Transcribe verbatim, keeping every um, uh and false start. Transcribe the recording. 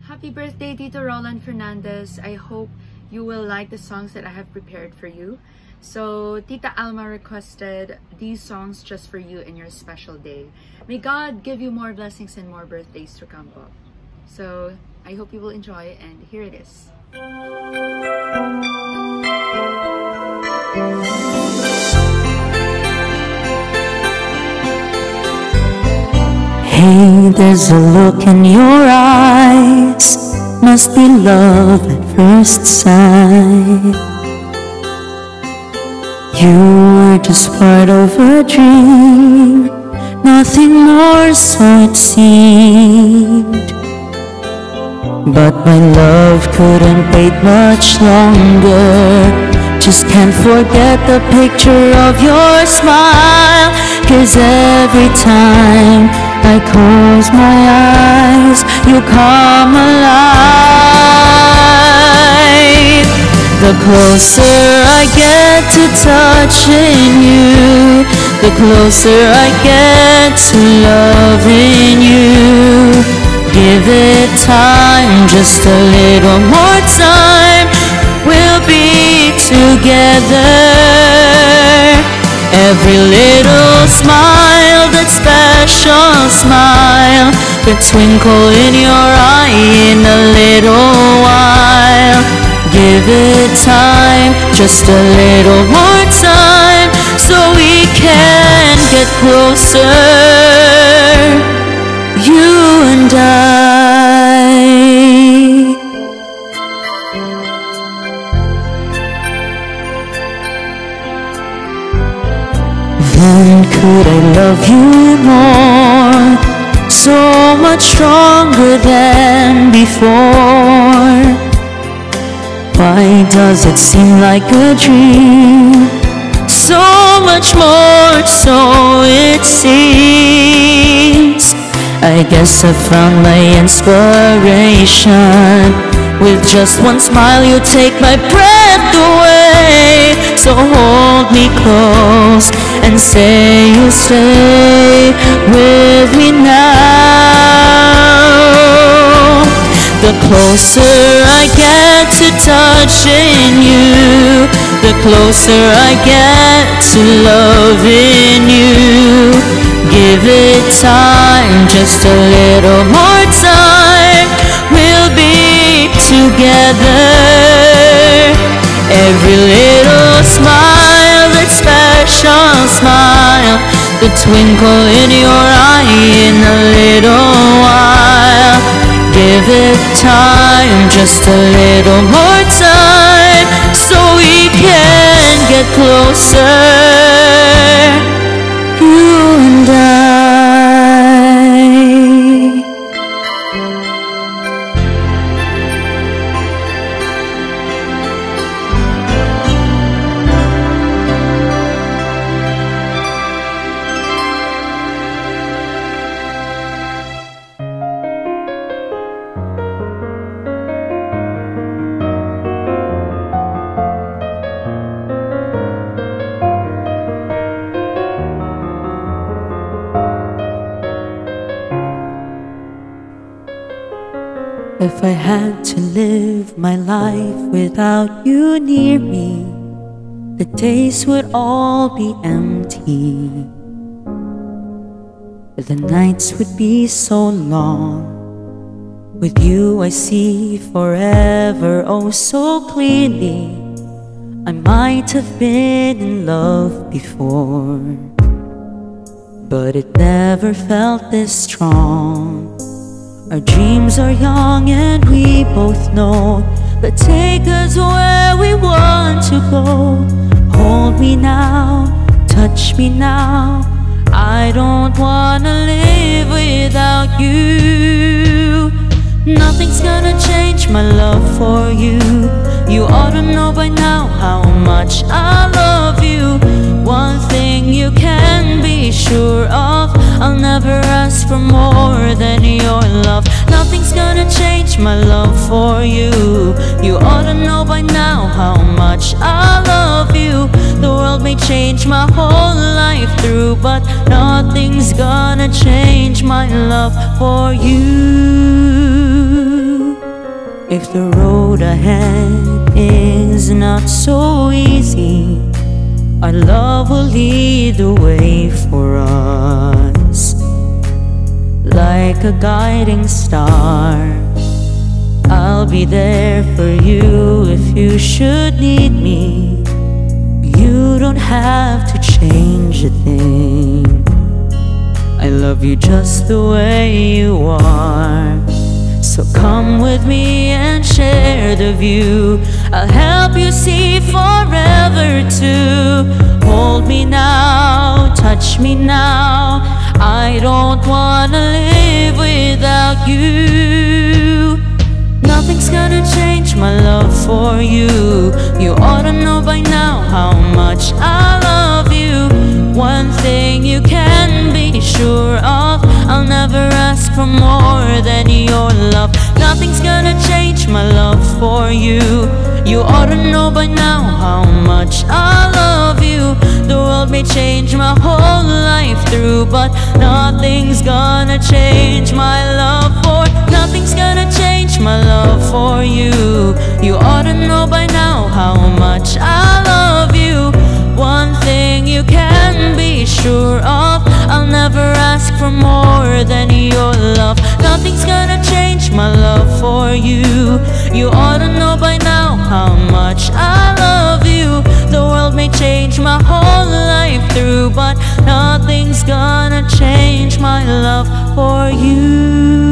Happy birthday, Tito Roland Fernandez. I hope you will like the songs that I have prepared for you. So, Tita Alma requested these songs just for you in your special day. May God give you more blessings and more birthdays to come po. So, I hope you will enjoy, and here it is. Hey, there's a look in your eyes, must be love at first sight. You were just part of a dream, nothing more, so it seemed. But my love couldn't wait much longer. Just can't forget the picture of your smile, 'cause every time I close my eyes, you come alive. The closer I get to touching you, the closer I get to loving you. Give it time, just a little more time, we'll be together. Every little smile, that special smile, the twinkle in your eye in a little while. Give it time, just a little more time, so we can get closer, you and I. When could I love you more, so much stronger than before? Why does it seem like a dream, so much more, so it seems? I guess I found my inspiration. With just one smile you take my breath away. So hold me close and say you'll stay with me now. The closer I get to touching you, the closer I get to loving you. Give it time, just a little more time, we'll be together. Every little smile, that special smile, the twinkle in your eye in a little while. Give it time, just a little more time, so we can get closer, you and I. If I had to live my life without you near me, the days would all be empty. The nights would be so long. With you I see forever, oh so clearly. I might have been in love before, but it never felt this strong. Our dreams are young and we both know that take us where we want to go. Hold me now, touch me now, I don't wanna live without you. Nothing's gonna change my love for you. You ought to know by now how much I love you. One thing you can be sure of, I'll never ask for more than your love. Nothing's gonna change my love for you. You ought to know by now how much I love you. The world may change my whole life through, but nothing's gonna change my love for you. If the road ahead is not so easy, our love will lead the way for us. Like a guiding star, I'll be there for you if you should need me. You don't have to change a thing. I love you just the way you are. So come with me and share the view. I'll help you see forever too. Hold me now, touch me now. I don't wanna live without you. Nothing's gonna change my love for you. You ought to know by now how much I love you. One thing you can be sure of, I'll never ask for more than your love. Nothing's gonna change my love for you. You ought to know by now how much I love you. The world may change my whole life through, but nothing's gonna change my love for. Nothing's gonna change my love for you. You ought to know by now how much I love you. One thing you can be sure of, I'll never ask for more than your love. Nothing's gonna change my love for you. You ought to know by now how much I love you. The world may change my whole life through, but nothing's gonna change my love for you.